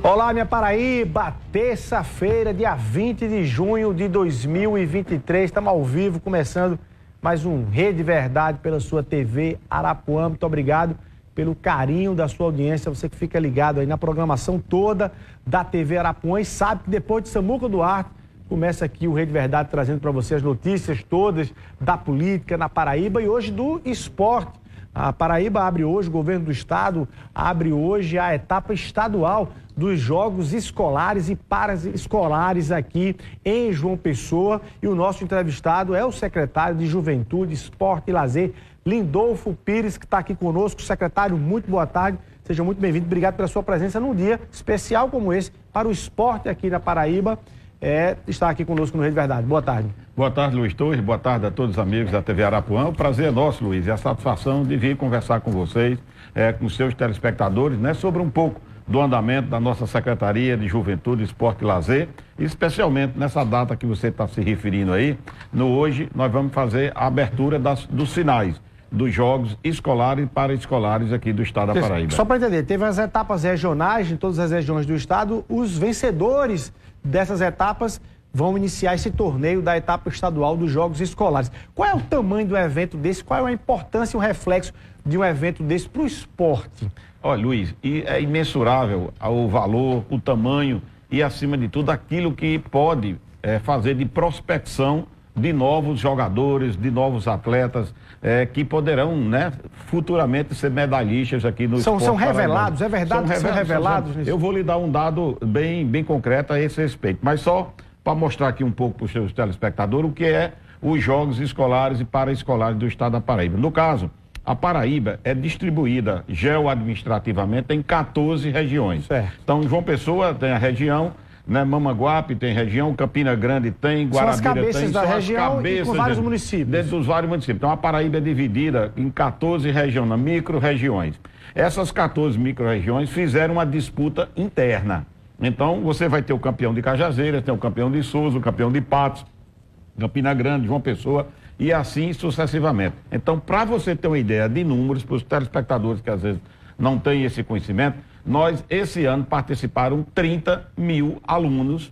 Olá, minha Paraíba, terça-feira, dia 20 de junho de 2023, estamos ao vivo, começando mais um Rede Verdade pela sua TV Arapuã. Muito obrigado pelo carinho da sua audiência, você que fica ligado aí na programação toda da TV Arapuã e sabe que depois de Samuca Duarte, começa aqui o Rede Verdade trazendo para você as notícias todas da política na Paraíba e hoje do esporte. A Paraíba abre hoje, o governo do estado abre hoje a etapa estadual dos Jogos Escolares e Paraescolares aqui em João Pessoa. E o nosso entrevistado é o secretário de Juventude, Esporte e Lazer, Lindolfo Pires, que está aqui conosco. Secretário, muito boa tarde, seja muito bem-vindo. Obrigado pela sua presença num dia especial como esse para o esporte aqui na Paraíba. Está aqui conosco no Rede Verdade. Boa tarde. Boa tarde, Luiz Torres. Boa tarde a todos os amigos da TV Arapuã. O prazer é nosso, Luiz, e a satisfação de vir conversar com vocês, com seus telespectadores, sobre um pouco do andamento da nossa Secretaria de Juventude, Esporte e Lazer, especialmente nessa data que você está se referindo aí. Hoje nós vamos fazer a abertura dos sinais dos Jogos Escolares e Paraescolares aqui do estado da Paraíba. Só para entender, teve as etapas regionais em todas as regiões do estado, os vencedores dessas etapas vão iniciar esse torneio da etapa estadual dos Jogos Escolares. Qual é o tamanho do evento desse? Qual é a importância e o reflexo de um evento desse para o esporte? Olha, Luiz, é imensurável o valor, o tamanho e, acima de tudo, aquilo que pode fazer de prospecção de novos jogadores, de novos atletas que poderão, futuramente ser medalhistas aqui no esporte. São revelados, é verdade que são revelados? Eu vou lhe dar um dado bem concreto a esse respeito, mas só para mostrar aqui um pouco para os seus telespectadores o que é os Jogos Escolares e Paraescolares do estado da Paraíba. No caso, a Paraíba é distribuída geoadministrativamente em 14 regiões. Certo. Então, João Pessoa tem a região, Mamaguape tem região, Campina Grande tem, Guarabira tem. São as cabeças da região e com vários municípios. Dentro dos vários municípios. Então, a Paraíba é dividida em 14 regiões, micro-regiões. Essas 14 micro-regiões fizeram uma disputa interna. Então, você vai ter o campeão de Cajazeiras, tem o campeão de Souza, o campeão de Patos, Campina Grande, João Pessoa, e assim sucessivamente. Então, para você ter uma ideia de números, para os telespectadores que às vezes não têm esse conhecimento, nós, esse ano, participaram 30 mil alunos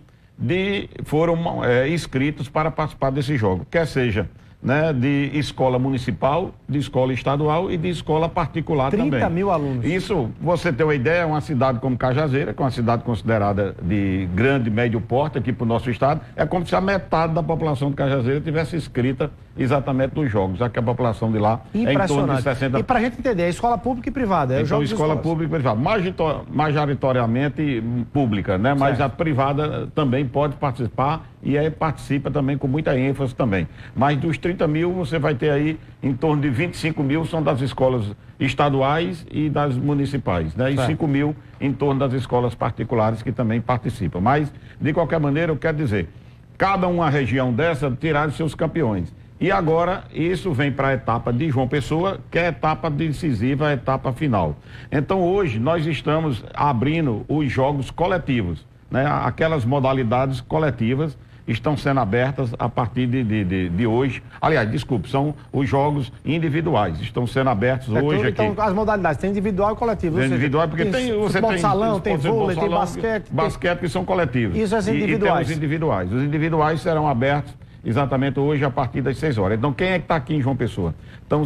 foram inscritos para participar desse jogo, quer seja de escola municipal, de escola estadual e de escola particular 30 também. 30 mil alunos. Isso, você ter uma ideia, é uma cidade como Cajazeira, que é uma cidade considerada de grande, médio porte aqui para o nosso estado, é como se a metade da população de Cajazeira tivesse inscrita exatamente nos jogos, já que a população de lá é em torno de 60... E para a gente entender, é escola pública e privada? Então, escola pública e privada, majoritariamente pública, mas certo. A privada também pode participar e participa também com muita ênfase também. Mas dos 30 mil, você vai ter aí em torno de 25 mil são das escolas estaduais e das municipais, E 5 mil em torno das escolas particulares que também participam. Mas, de qualquer maneira, eu quero dizer, cada uma região dessa tiraram seus campeões. E agora, isso vem para a etapa de João Pessoa, que é a etapa decisiva, a etapa final. Então, hoje, nós estamos abrindo os jogos coletivos, Aquelas modalidades coletivas estão sendo abertas a partir de hoje. Aliás, desculpe, são os jogos individuais. Estão sendo abertos hoje aqui. Então, as modalidades, tem individual e coletivo. Tem individual, porque você tem salão, tem vôlei, tem basquete. Basquete que são coletivos. Isso é individuais. E tem os individuais. Os individuais serão abertos exatamente hoje a partir das 6 horas. Então, quem é que está aqui em João Pessoa? Então,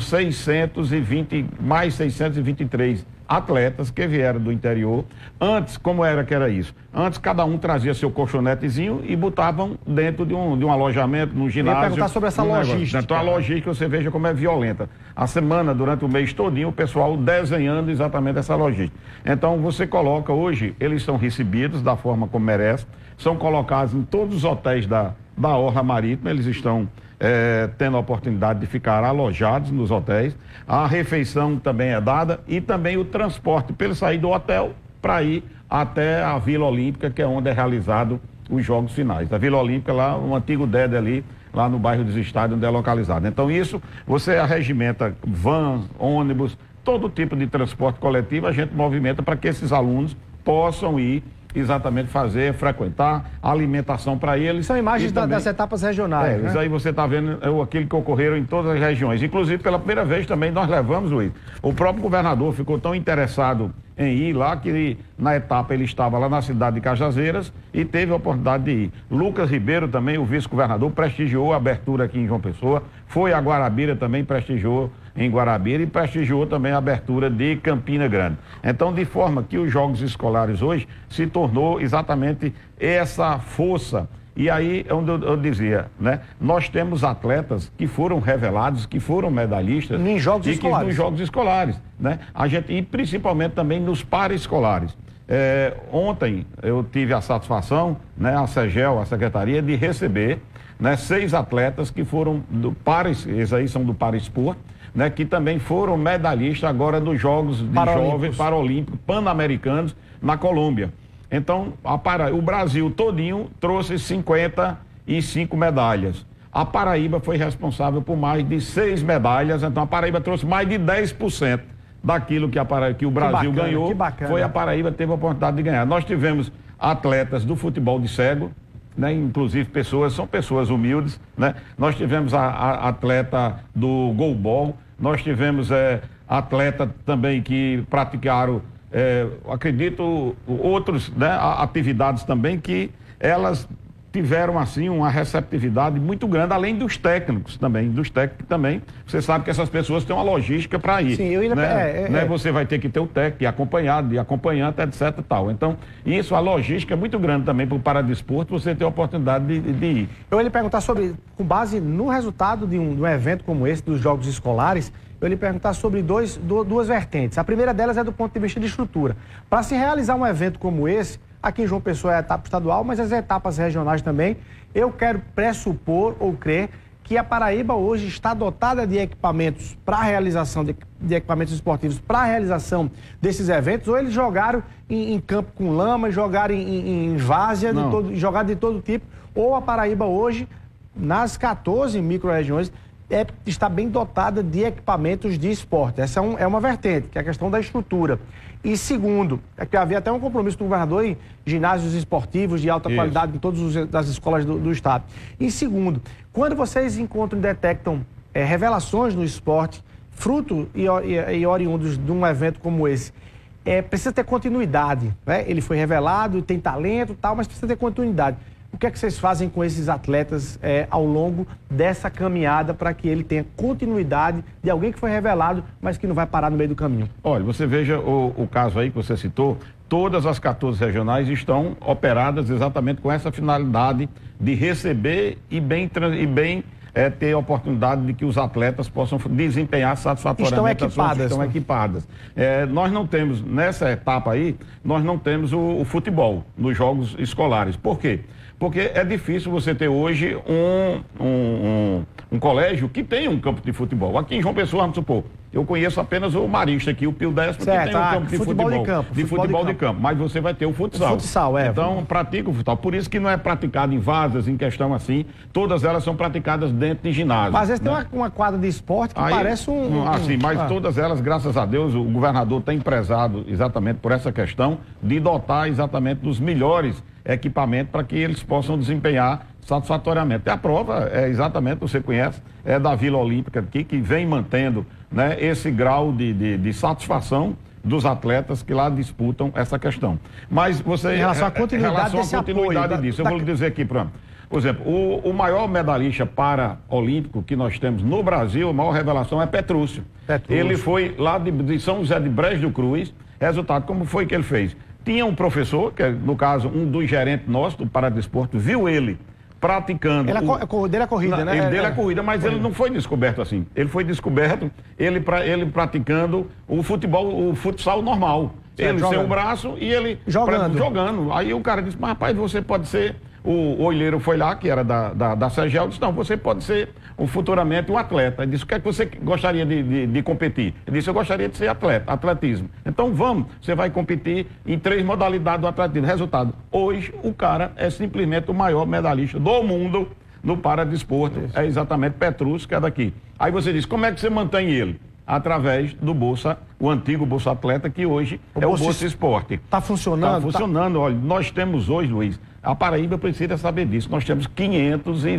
mais 623 atletas que vieram do interior. Antes, como era que era isso? Antes, cada um trazia seu colchonetezinho e botavam dentro de um alojamento, num ginásio. Eu ia perguntar sobre essa logística. Então, a logística, você veja como é violenta. A semana, durante o mês todinho, o pessoal desenhando exatamente essa logística. Então, você coloca hoje, eles são recebidos da forma como merecem, são colocados em todos os hotéis da Orla Marítima, eles estão tendo a oportunidade de ficar alojados nos hotéis. A refeição também é dada e também o transporte para ele sair do hotel para ir até a Vila Olímpica, que é onde é realizado os jogos finais. A Vila Olímpica, lá, o antigo DED ali, lá no bairro dos Estádios, onde é localizado. Então, isso, você arregimenta van, ônibus, todo tipo de transporte coletivo, a gente movimenta para que esses alunos possam ir exatamente frequentar a alimentação para eles. São imagens também das etapas regionais, Isso aí você está vendo aquilo que ocorreram em todas as regiões. Inclusive, pela primeira vez também nós levamos, Luiz, o próprio governador ficou tão interessado em ir lá, que na etapa ele estava lá na cidade de Cajazeiras e teve a oportunidade de ir. Lucas Ribeiro também, o vice-governador, prestigiou a abertura aqui em João Pessoa, foi a Guarabira também, prestigiou em Guarabira e prestigiou também a abertura de Campina Grande. Então, de forma que os jogos escolares hoje se tornou exatamente essa força. E aí, onde eu dizia, né? Nós temos atletas que foram revelados, que foram medalhistas em jogos escolares. Nos jogos escolares, né? E principalmente também nos paraescolares. Ontem eu tive a satisfação, né, a SEGEL, a Secretaria, de receber, né, 6 atletas que foram do esses aí são do Paraesporte, né, que também foram medalhistas agora nos Jogos de Jovens Paralímpicos Pan-Americanos na Colômbia. Então, o Brasil todinho trouxe 55 medalhas. A Paraíba foi responsável por mais de 6 medalhas, então a Paraíba trouxe mais de 10% daquilo que o Brasil ganhou. Foi a Paraíba que teve a oportunidade de ganhar. Nós tivemos atletas do futebol de cego, né, inclusive são pessoas humildes, né? Nós tivemos a atleta do goalball, nós tivemos atleta também que praticaram, acredito, outras, né, atividades também que elas tiveram, assim, uma receptividade muito grande, além dos técnicos também. Você sabe que essas pessoas têm uma logística para ir. Sim, eu ainda... né? Você vai ter que ter o técnico, acompanhado, acompanhante, etc. Tal. Então, isso, a logística é muito grande também para o paradesporto, você ter a oportunidade de ir. Eu ia lhe perguntar sobre, com base no resultado de um evento como esse, dos Jogos Escolares, eu ia lhe perguntar sobre duas vertentes. A primeira delas é do ponto de vista de estrutura. Para se realizar um evento como esse, aqui em João Pessoa é a etapa estadual, mas as etapas regionais também, eu quero pressupor ou crer que a Paraíba hoje está dotada de equipamentos para a realização de equipamentos esportivos, para a realização desses eventos, ou eles jogaram em campo com lama, jogaram em várzea, jogaram de todo tipo, ou a Paraíba hoje, nas 14 micro-regiões, está bem dotada de equipamentos de esporte. Essa é uma vertente, que é a questão da estrutura. E segundo, que havia até um compromisso do governador em ginásios esportivos de alta qualidade em todas as escolas do estado. E segundo, quando vocês encontram e detectam revelações no esporte, fruto e oriundos de um evento como esse, precisa ter continuidade, né? Ele foi revelado, tem talento e tal, mas precisa ter continuidade. O que é que vocês fazem com esses atletas ao longo dessa caminhada para que ele tenha continuidade de alguém que foi revelado, mas que não vai parar no meio do caminho? Olha, você veja o caso aí que você citou, todas as 14 regionais estão operadas exatamente com essa finalidade de receber e bem ter a oportunidade de que os atletas possam desempenhar satisfatoriamente. Estão equipadas. Nós não temos, nessa etapa aí, nós não temos o futebol nos jogos escolares. Por quê? Porque é difícil você ter hoje um colégio que tenha um campo de futebol. Aqui em João Pessoa, vamos supor, eu conheço apenas o Marista aqui, o Pio Décimo, que tem um campo de futebol de campo. Mas você vai ter o futsal. Então, pratica o futsal. Por isso que não é praticado em várzeas, em questão assim. Todas elas são praticadas dentro de ginásio. Mas às vezes tem uma quadra de esporte que parece mas todas elas, graças a Deus, o governador tem prezado exatamente por essa questão de dotar exatamente dos melhores equipamentos para que eles possam desempenhar satisfatoriamente. A prova exatamente, você conhece, é da Vila Olímpica aqui, que vem mantendo, né, esse grau de satisfação dos atletas que lá disputam essa questão. Mas você... Em relação à continuidade disso, eu vou lhe dizer aqui, por exemplo, o maior medalhista paraolímpico que nós temos no Brasil, a maior revelação é Petrúcio. Ele foi lá de São José de Brejo do Cruz. Resultado, como foi que ele fez? Tinha um professor, que é, no caso, um dos gerentes nossos do Paradesporto, viu ele praticando... Dele é corrida, né? Dele é corrida, mas ele não foi descoberto assim. Ele foi descoberto, ele praticando o futsal normal. Ele sem o braço e ele jogando. Aí o cara disse, mas rapaz, você pode ser... O olheiro foi lá, que era da SEGEL, disse, não, você pode ser futuramente um atleta. Ele disse, o que é que você gostaria de competir? Ele disse, eu gostaria de ser atletismo. Então vamos, você vai competir em 3 modalidades do atletismo. Resultado, hoje o cara é simplesmente o maior medalhista do mundo no paradesporto. É exatamente Petrúcio, que é daqui. Aí você diz, como é que você mantém ele? Através do o antigo Bolsa Atleta, que hoje é o Bolsa Esporte. Está funcionando? Está funcionando. Olha, nós temos hoje, Luiz, a Paraíba precisa saber disso. Nós temos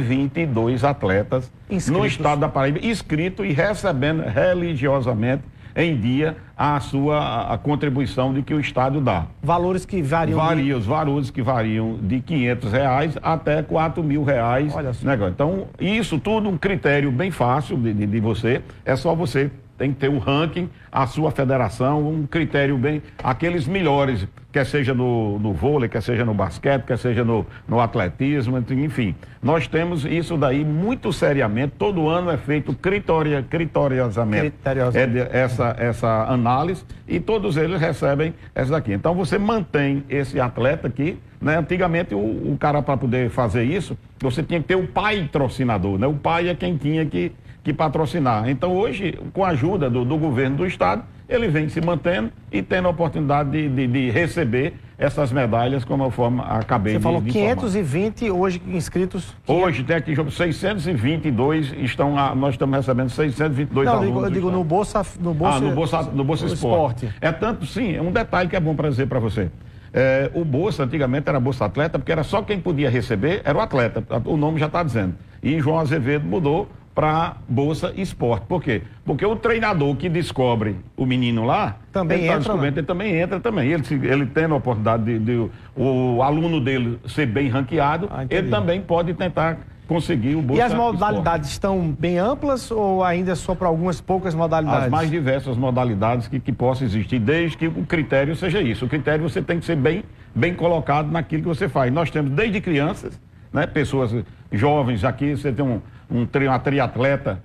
522 atletas no estado da Paraíba, inscritos e recebendo religiosamente em dia a contribuição de que o Estado dá. Valores que variam? Os valores que variam de R$ 500 até R$ 4.000. Olha só. Né? Então, isso tudo um critério bem fácil de você, é só você tem que ter um ranking, a sua federação, um critério bem, aqueles melhores, quer seja no vôlei, quer seja no basquete, quer seja no atletismo, enfim. Nós temos isso daí muito seriamente, todo ano é feito criteriosamente essa análise e todos eles recebem essa daqui. Então você mantém esse atleta aqui, né? Antigamente o cara, para poder fazer isso, você tinha que ter o patrocinador, né? O pai é quem tinha que patrocinar. Então hoje, com a ajuda do governo do estado, ele vem se mantendo e tendo a oportunidade de receber essas medalhas, como eu acabei de informar. Você falou 520 hoje inscritos? Hoje tem aqui 622, nós estamos recebendo 622 alunos. Eu digo no Bolsa Esporte. É tanto, sim, um detalhe que é bom para dizer para você. O Bolsa, antigamente, era Bolsa Atleta, porque era só quem podia receber, era o atleta, o nome já está dizendo. E João Azevedo mudou para Bolsa Esporte. Por quê? Porque o treinador que descobre o menino lá, também entra, ele também entra também. Ele tendo a oportunidade de o aluno dele ser bem ranqueado, ele também pode tentar conseguir o Bolsa Esporte. E as modalidades estão bem amplas ou ainda é só para algumas poucas modalidades? As mais diversas modalidades que possam existir, desde que o critério seja isso. O critério você tem que ser bem colocado naquilo que você faz. Nós temos desde crianças, né, pessoas jovens aqui, você tem uma triatleta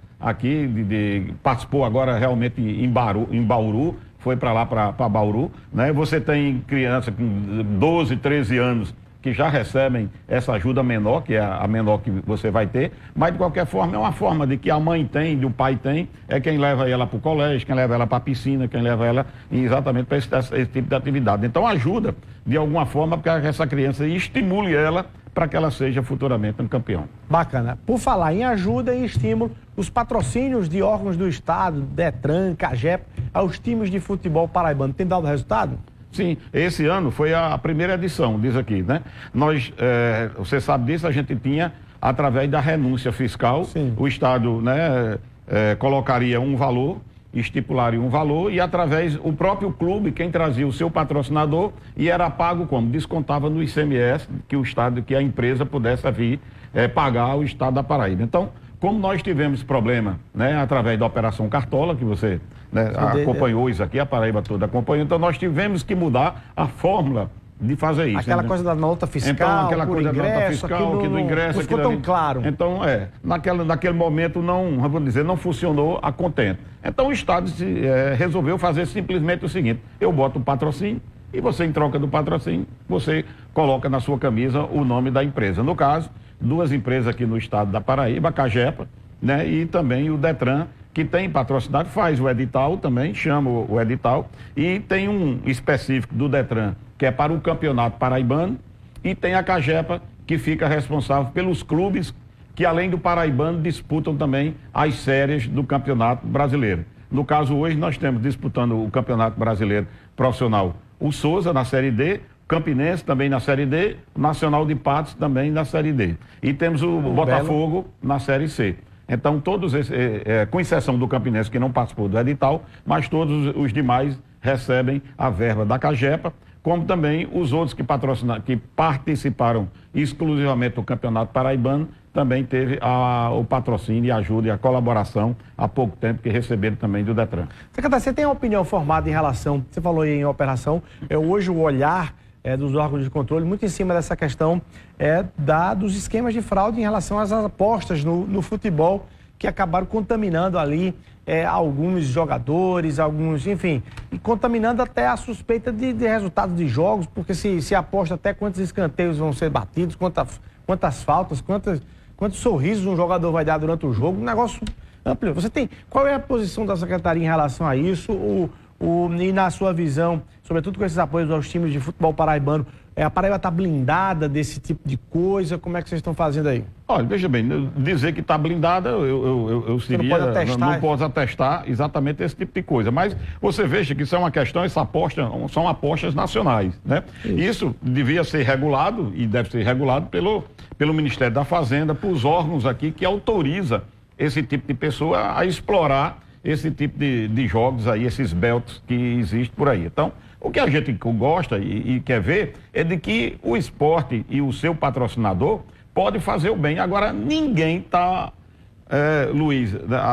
aqui, participou agora realmente em Bauru, foi para lá, para Bauru, né? Você tem criança com 12, 13 anos que já recebem essa ajuda menor, que é a menor que você vai ter, mas de qualquer forma é uma forma de que a mãe tem, o pai tem, é quem leva ela para o colégio, quem leva ela para a piscina, quem leva ela exatamente para esse tipo de atividade. Então ajuda de alguma forma para que essa criança estimule ela para que ela seja futuramente um campeão. Bacana. Por falar em ajuda e estímulo, os patrocínios de órgãos do Estado, Detran, CAGEP, aos times de futebol paraibano, tem dado resultado? Sim, esse ano foi a primeira edição, diz aqui, né? Você sabe disso, a gente tinha, através da renúncia fiscal, sim, o Estado, né, colocaria um valor, estipularia um valor e através o próprio clube, quem trazia o seu patrocinador e era pago como? Descontava no ICMS que o Estado, que a empresa pudesse vir pagar ao Estado da Paraíba. Então, como nós tivemos problema, né, através da Operação Cartola, que você, né, acompanhou isso aqui, a Paraíba toda acompanhou, então nós tivemos que mudar a fórmula de fazer isso. Aquela coisa da nota fiscal, então, aquela coisa da nota fiscal, que do ingresso... Não ficou tão claro. Então, naquele momento, vamos dizer, não funcionou a contento. Então, o Estado resolveu fazer simplesmente o seguinte, eu boto o patrocínio e você, em troca do patrocínio, você coloca na sua camisa o nome da empresa. No caso, duas empresas aqui no estado da Paraíba, a CAGEPA, né, e também o Detran, que tem patrocinado, faz o edital também, chama o edital, e tem um específico do Detran, que é para o Campeonato Paraibano, e tem a CAGEPA, que fica responsável pelos clubes que, além do Paraibano, disputam também as séries do Campeonato Brasileiro. No caso, hoje, nós temos disputando o Campeonato Brasileiro Profissional o Souza, na Série D, Campinense também na Série D, Nacional de Patos também na Série D. E temos o Botafogo na Série C. Então, todos esses, com exceção do Campinense, que não participou do edital, mas todos os demais recebem a verba da CAGEPA, como também os outros que participaram exclusivamente do Campeonato Paraibano, também teve o patrocínio, a ajuda e a colaboração há pouco tempo que receberam também do Detran. Secretário, você tem uma opinião formada em relação, você falou aí em operação, hoje o olhar dos órgãos de controle, muito em cima dessa questão dos esquemas de fraude em relação às apostas no futebol, que acabaram contaminando ali alguns jogadores, enfim, e contaminando até a suspeita de resultados de jogos, porque se aposta até quantos escanteios vão ser batidos, quantas faltas, quantos sorrisos um jogador vai dar durante o jogo, um negócio amplo. Qual é a posição da Secretaria em relação a isso? E na sua visão, sobretudo com esses apoios aos times de futebol paraibano, a Paraíba está blindada desse tipo de coisa? Como é que vocês estão fazendo aí? Olha, veja bem, dizer que está blindada, eu seria, não posso atestar exatamente esse tipo de coisa. Mas você veja que isso é uma questão, são apostas nacionais, né? Isso devia ser regulado e deve ser regulado pelo Ministério da Fazenda, para os órgãos aqui que autoriza esse tipo de pessoa a explorar esse tipo de jogos aí, esses belts que existem por aí. Então, o que a gente gosta e quer ver é de que o esporte e o seu patrocinador pode fazer o bem. Agora, ninguém está, Luiz,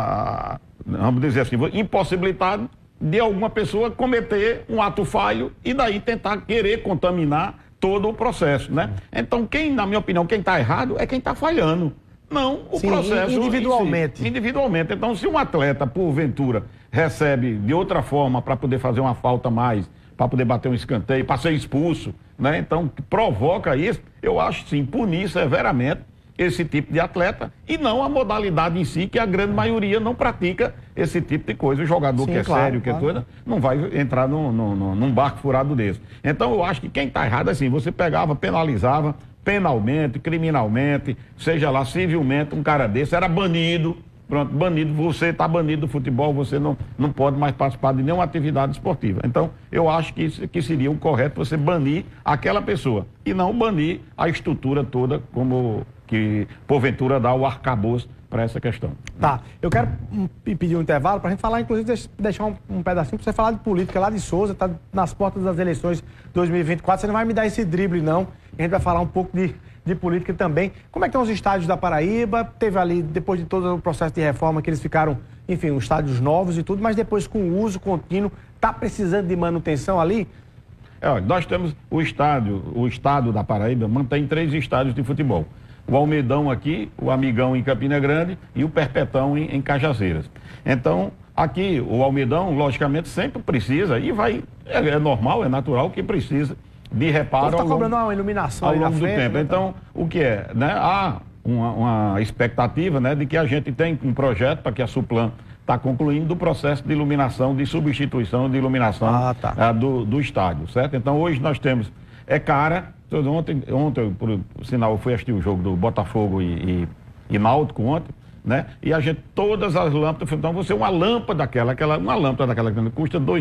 vamos dizer assim, impossibilitado de alguma pessoa cometer um ato falho e daí tentar querer contaminar todo o processo, né? Então, na minha opinião, quem está errado é quem está falhando. Não o processo individualmente. Si, individualmente. Então, se um atleta, porventura, recebe de outra forma para poder fazer uma falta mais, para poder bater um escanteio, para ser expulso, né? Então, provoca isso, eu acho sim, punir severamente esse tipo de atleta e não a modalidade em si, que a grande maioria não pratica esse tipo de coisa. O jogador que é sério, que é coisa, não vai entrar num barco furado desse. Então, eu acho que quem está errado é assim, você pegava, penalizava, penalmente, criminalmente, seja lá civilmente, um cara desse era banido. Pronto, banido, você está banido do futebol, você não pode mais participar de nenhuma atividade esportiva. Então, eu acho que seria o correto você banir aquela pessoa e não banir a estrutura toda, como que porventura dá o arcabouço para essa questão. Tá, eu quero pedir um intervalo para a gente falar, inclusive, deixar um pedacinho para você falar de política lá de Souza, está nas portas das eleições 2024, você não vai me dar esse drible não, a gente vai falar um pouco de política também. Como é que estão os estádios da Paraíba? Teve ali, depois de todo o processo de reforma, que eles ficaram, enfim, os estádios novos e tudo, mas depois com o uso contínuo, está precisando de manutenção ali? Nós temos o estado da Paraíba mantém 3 estádios de futebol. O Almedão aqui, o Amigão em Campina Grande e o Perpetão em Cajazeiras. Então, aqui, o Almedão, logicamente, sempre precisa, e é normal, é natural que precisa de reparo está cobrando uma iluminação ao longo do frente, tempo. Né? Então, o que é? Né? Há uma expectativa, né, de que a gente tem um projeto para que a Suplan está concluindo do processo de iluminação, de substituição de iluminação do estádio, certo? Então, hoje nós temos, cara, ontem por sinal, eu fui assistir o jogo do Botafogo e Náutico ontem, né? E a gente, todas as lâmpadas, então você, uma lâmpada daquela que custa R$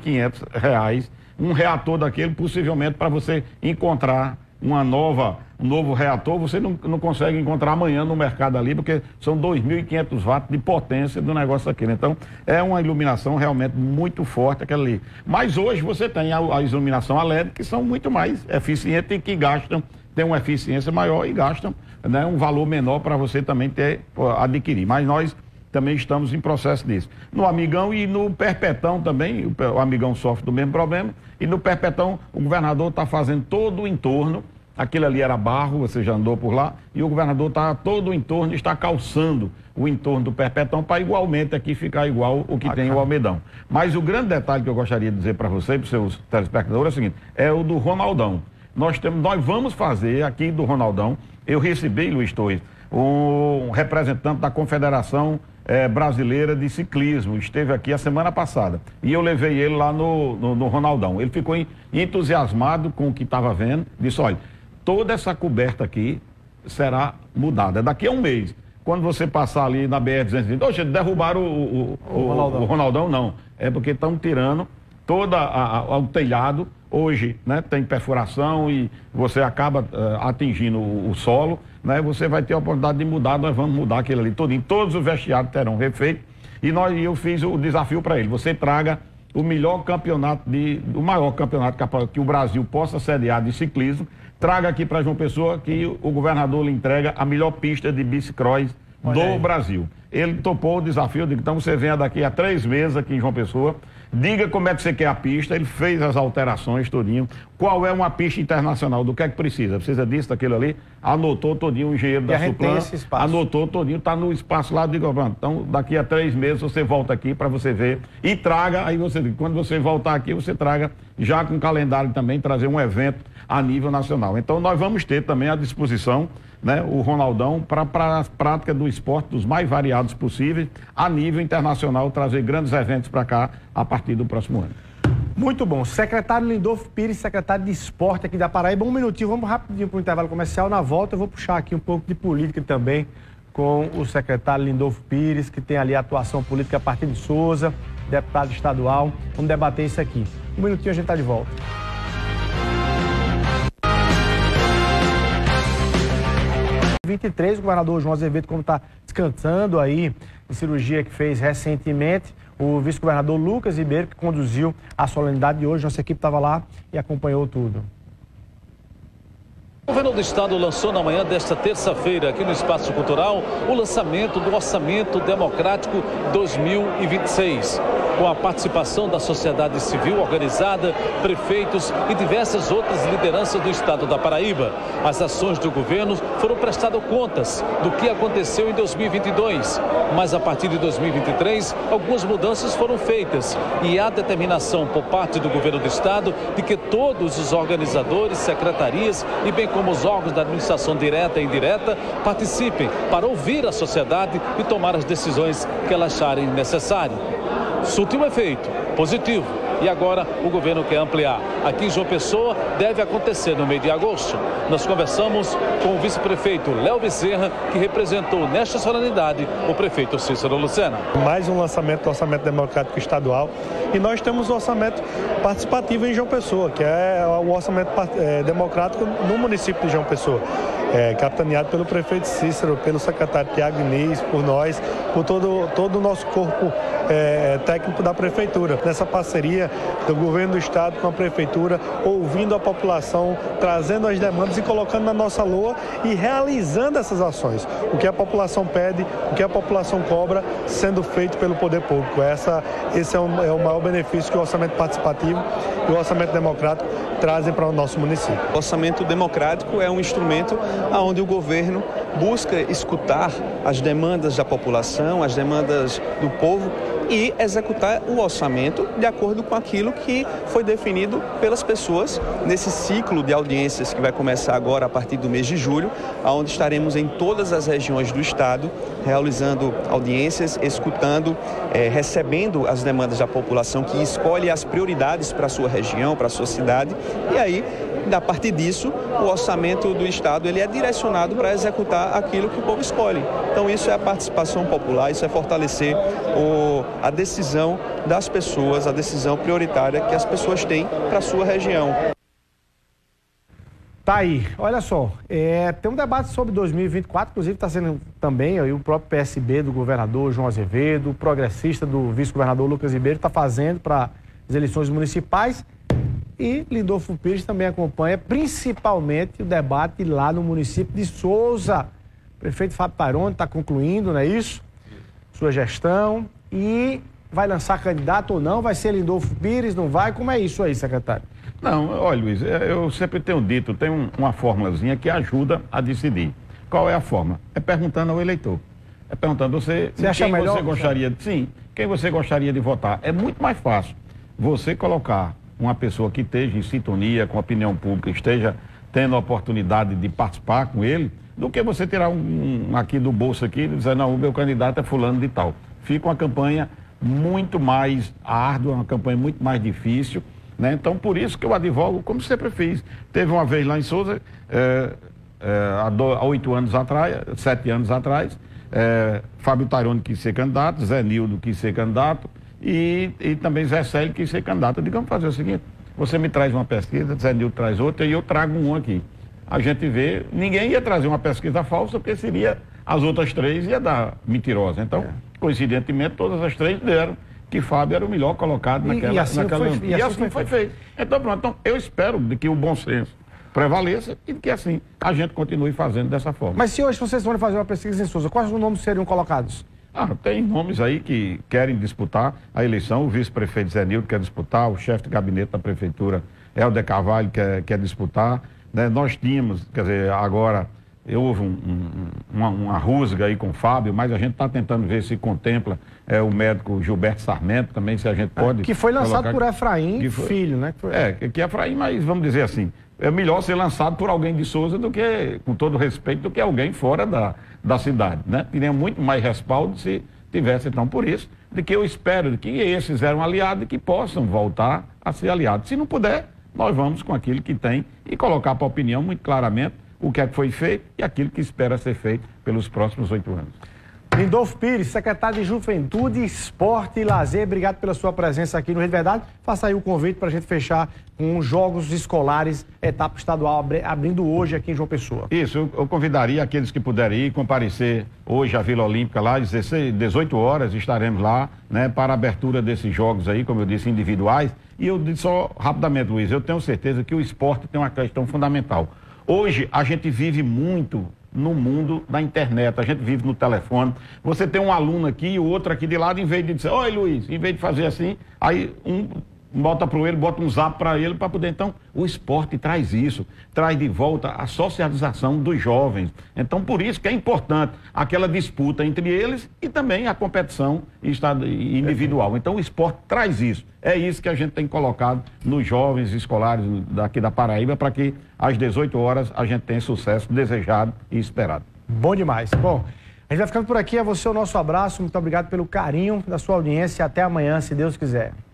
2.500, um reator daquele, possivelmente para você encontrar um novo reator, você não consegue encontrar amanhã no mercado ali, porque são 2.500 watts de potência do negócio daquele. Então, é uma iluminação realmente muito forte aquela ali. Mas hoje você tem a iluminação a LED, que são muito mais eficientes e que têm uma eficiência maior e gastam, né, um valor menor para você também adquirir. Mas nós também estamos em processo disso. No Amigão e no Perpetão também, o Amigão sofre do mesmo problema, e no Perpetão o governador está fazendo todo o entorno, aquilo ali era barro, você já andou por lá, e o governador todo o entorno, está calçando o entorno do Perpetão para igualmente aqui ficar igual o que tem o Almedão. Mas o grande detalhe que eu gostaria de dizer para você e para os seus telespectadores é o seguinte, é o do Ronaldão. Nós vamos fazer aqui do Ronaldão, eu recebi, Luiz Torres, um representante da Confederação Brasileira de Ciclismo, esteve aqui a semana passada, e eu levei ele lá no Ronaldão. Ele ficou entusiasmado com o que estava vendo, disse, olha, toda essa coberta aqui será mudada daqui a um mês. Quando você passar ali na BR-220, oxe, derrubaram o Ronaldão, não. É porque estão tirando todo o telhado. Hoje, né, tem perfuração e você acaba atingindo o solo, né? Você vai ter a oportunidade de mudar, nós vamos mudar aquilo ali todinho. Todos os vestiários terão refeito. E eu fiz o desafio para ele. Você traga o melhor campeonato, o maior campeonato que o Brasil possa sediar de ciclismo. Traga aqui para João Pessoa que o governador lhe entrega a melhor pista de bicicross do Brasil. Ele topou o desafio, eu digo, então você venha daqui a 3 meses aqui em João Pessoa, diga como é que você quer a pista, ele fez as alterações todinho, qual é uma pista internacional, do que é que precisa disso, daquilo ali, anotou todinho o engenheiro da Suplan, anotou todinho, está no espaço lá, digo, então daqui a 3 meses você volta aqui para você ver e traga, aí você, quando você voltar aqui, você traga já com calendário também, trazer um evento a nível nacional. Então nós vamos ter também à disposição, né, o Ronaldão para a prática do esporte dos mais variados possíveis, a nível internacional, trazer grandes eventos para cá a partir do próximo ano. Muito bom. Secretário Lindolfo Pires, secretário de esporte aqui da Paraíba. Um minutinho, vamos rapidinho para o intervalo comercial. Na volta eu vou puxar aqui um pouco de política também com o secretário Lindolfo Pires, que tem ali a atuação política a partir de Souza, deputado estadual. Vamos debater isso aqui. Um minutinho a gente está de volta. 23, o governador João Azevedo, como está descansando aí de cirurgia que fez recentemente. O vice-governador Lucas Ribeiro, que conduziu a solenidade de hoje. Nossa equipe estava lá e acompanhou tudo. O governo do estado lançou na manhã desta terça-feira, aqui no Espaço Cultural, o lançamento do Orçamento Democrático 2026. Com a participação da sociedade civil organizada, prefeitos e diversas outras lideranças do estado da Paraíba. As ações do governo foram prestando contas do que aconteceu em 2022. Mas a partir de 2023, algumas mudanças foram feitas. E há determinação por parte do governo do estado de que todos os organizadores, secretarias e bem como os órgãos da administração direta e indireta participem para ouvir a sociedade e tomar as decisões que elas acharem necessário. Surtiu um efeito positivo e agora o governo quer ampliar. Aqui em João Pessoa deve acontecer no mês de agosto. Nós conversamos com o vice-prefeito Léo Bezerra, que representou nesta solenidade o prefeito Cícero Lucena. Mais um lançamento do Orçamento Democrático Estadual e nós temos o Orçamento Participativo em João Pessoa, que é o Orçamento Democrático no município de João Pessoa. Capitaneado pelo prefeito Cícero, pelo secretário Tiago Diniz, por nós, por todo o nosso corpo técnico da prefeitura. Nessa parceria do governo do estado com a prefeitura, ouvindo a população, trazendo as demandas e colocando na nossa loa e realizando essas ações. O que a população pede, o que a população cobra, sendo feito pelo poder público. Esse é o maior benefício que o orçamento participativo e o orçamento democrático trazem para o nosso município. O orçamento democrático é um instrumento onde o governo busca escutar as demandas da população, as demandas do povo e executar o orçamento de acordo com aquilo que foi definido pelas pessoas nesse ciclo de audiências que vai começar agora a partir do mês de julho, onde estaremos em todas as regiões do estado realizando audiências, escutando, recebendo as demandas da população que escolhe as prioridades para a sua região, para a sua cidade e aí, a partir disso, o orçamento do estado ele é direcionado para executar aquilo que o povo escolhe. Então isso é a participação popular, isso é fortalecer a decisão das pessoas, a decisão prioritária que as pessoas têm para a sua região. Tá aí, olha só, tem um debate sobre 2024, inclusive está sendo também aí, o próprio PSB do governador João Azevedo, o progressista do vice-governador Lucas Ribeiro está fazendo para as eleições municipais. E Lindolfo Pires também acompanha principalmente o debate lá no município de Souza. O prefeito Fábio Taironi está concluindo, não é isso? Sua gestão. E vai lançar candidato ou não? Vai ser Lindolfo Pires, não vai? Como é isso aí, secretário? Não, olha, Luiz, eu sempre tenho dito, tem uma formulazinha que ajuda a decidir. Qual é a fórmula? É perguntando ao eleitor. É perguntando você acha melhor, você gostaria de, sim, quem você gostaria de votar. É muito mais fácil você colocar uma pessoa que esteja em sintonia com a opinião pública, esteja tendo a oportunidade de participar com ele, do que você tirar um aqui do bolso aqui e dizer, não, o meu candidato é fulano de tal. Fica uma campanha muito mais árdua, uma campanha muito mais difícil, né? Então, por isso que eu advogo, como sempre fiz. Teve uma vez lá em Souza, há 8 anos atrás, 7 anos atrás, Fábio Taironi quis ser candidato, Zé Nildo quis ser candidato, e também Zé Célio quis ser candidato. Eu digo, vamos fazer o seguinte, você me traz uma pesquisa, Zé Nildo traz outra e eu trago um aqui. A gente vê, ninguém ia trazer uma pesquisa falsa, porque seria, as outras 3 ia dar mentirosa. Então, coincidentemente, todas as 3 deram que Fábio era o melhor colocado naquela... E assim foi feito. Então, pronto, então, eu espero que o bom senso prevaleça e que assim a gente continue fazendo dessa forma. Mas se hoje vocês forem fazer uma pesquisa em Souza, quais os nomes seriam colocados? Tem nomes aí que querem disputar a eleição. O vice-prefeito Zé Nildo quer disputar, o chefe de gabinete da prefeitura, Helder Carvalho, quer disputar. Né? Nós tínhamos, quer dizer, agora houve uma rusga aí com o Fábio, mas a gente está tentando ver se contempla o médico Gilberto Sarmento também, se a gente pode... Que foi lançado por Efraim Filho, né? Que Efraim, mas vamos dizer assim, é melhor ser lançado por alguém de Souza do que, com todo respeito, do que alguém fora da cidade, né? Teria muito mais respaldo se tivesse, então, por isso, de que eu espero de que esses eram aliados e que possam voltar a ser aliados. Se não puder, nós vamos com aquilo que tem e colocar para a opinião muito claramente o que é que foi feito e aquilo que espera ser feito pelos próximos 8 anos. Lindolfo Pires, secretário de Juventude, Esporte e Lazer, obrigado pela sua presença aqui no Rede Verdade. Faça aí o convite para a gente fechar com os Jogos Escolares, etapa estadual, abrindo hoje aqui em João Pessoa. Isso, eu convidaria aqueles que puderem ir, comparecer hoje à Vila Olímpica lá, às 18 horas, estaremos lá, né, para a abertura desses jogos aí, como eu disse, individuais. E eu disse só rapidamente, Luiz, eu tenho certeza que o esporte tem uma questão fundamental. Hoje, a gente vive muito no mundo da internet, a gente vive no telefone. Você tem um aluno aqui e o outro aqui de lado, em vez de dizer, oi Luiz, em vez de fazer assim, aí um bota para ele, bota um zap para ele para poder. Então, o esporte traz isso, traz de volta a socialização dos jovens. Então, por isso que é importante aquela disputa entre eles e também a competição individual. Então, o esporte traz isso. É isso que a gente tem colocado nos jovens escolares daqui da Paraíba para que às 18 horas a gente tenha sucesso desejado e esperado. Bom demais. Bom, a gente vai ficando por aqui. A você o nosso abraço. Muito obrigado pelo carinho da sua audiência. Até amanhã, se Deus quiser.